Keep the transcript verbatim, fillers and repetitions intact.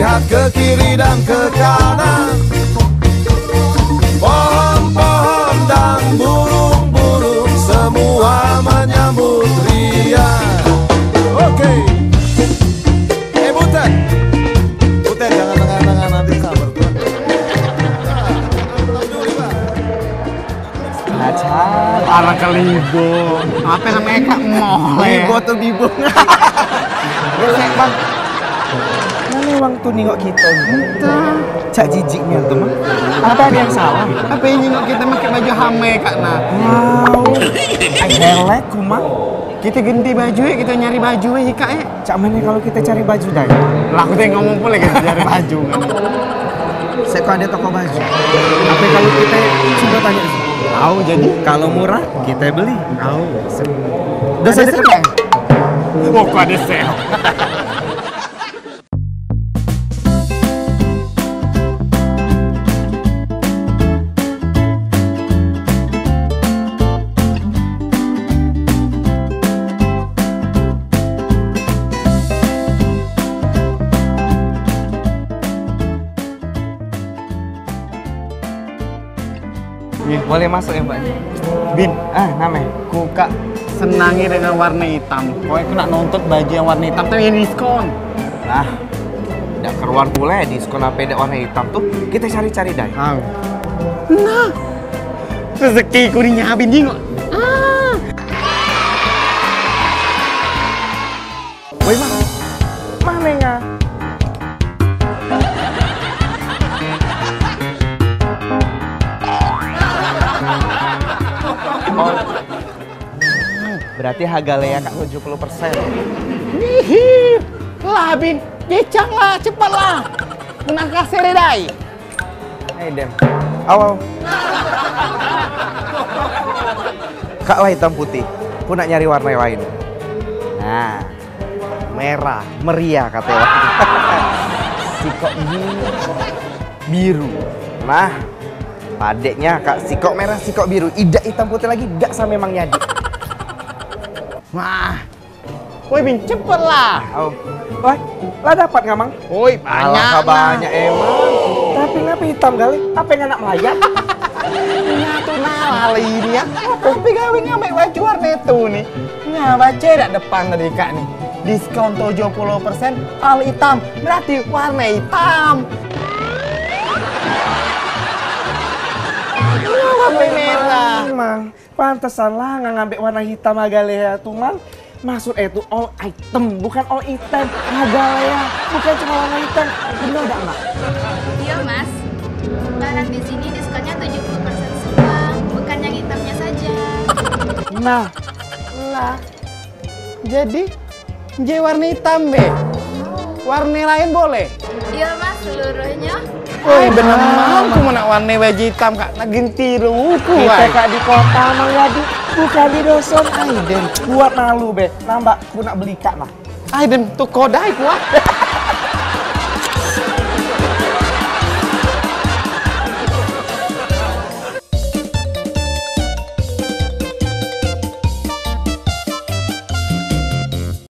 lihat ke kiri dan ke kanan, pohon-pohon dan burung-burung semua menyambut riang. Oke, eh Butet, Butet jangan tengah-tengah nanti sabar tuh. Acar, para kelibo. Apa namanya kak mau? Libo tuh libo. Gesek bang. Mana wang tuh nengok kita? Entah. Cak jijiknya tuh mah. Apa ada yang salah? Apa yang nengok kita pakai baju hame kak nah? Wow. Ay helek kumah. Kita ganti baju ya, kita nyari baju ya kak ya. Cak mana kalau kita cari baju dah? Lah aku teh ngomong pula kita cari baju kan. Saya kok ada toko baju. Apa kalau kita coba tanya? Tahu jadi Kalau murah kita beli. tahu. Udah Ada saya sale? Oh kok ada sale? Boleh masuk ya mbak? Bin, Ah, namanya. ku kak senangi dengan warna hitam. Pokoknya aku nak nuntut baju yang warna hitam tapi yang diskon. Nah, tidak keluar pula ya diskon apa yang warna hitam tuh. Kita cari-cari dah. Tahu. Nah, rezeki ku dinyabin jingok. Ah. Woi mah, mana nggak? Oh, berarti harga Lea kak tujuh puluh persen. Nihir, lah Bin, kecang lah, cepat lah. Menang kasih redai. Hei Dem, awal. Kak lah hitam putih, aku nak nyari warna lain. Nah, merah, meriah katanya. Sikok biru, biru. Nah, padeknya kak sikok merah, sikok biru. Idak hitam putih lagi, gak sama memang nyadi. Wah, woi Bin, cepet lah. Oh, wah, lah dapat nggak mang? Woi, banyak. Alah, banyak emang. Tapi ngapa hitam kali? Apa yang anak melayat? Punya tuh nah ini ya. Tapi gawe ngambil baju warna itu nih. Nah, baca dak depan tadi kak nih. Diskon tujuh puluh persen al hitam. Berarti warna hitam. Warna merah. Mang, pantesan lah nggak ngambil warna hitam Agalea tuh mang. Maksud itu all item, bukan all item. Agalea, bukan cuma warna hitam. Bener gak mak? Iya mas, barang di sini diskonnya tujuh puluh persen semua, bukan yang hitamnya saja. Nah, Lah. Jadi, J warna hitam be. Warna lain boleh. Iya mas, seluruhnya. Woi bener mampu mau nak warna baju hitam kak, nak ganti ruku kita kak di kota mang jadi, bukan di doson. Aiden, buat malu be. Nambah, aku nak beli kak lah. Aiden tuh kodai kuat.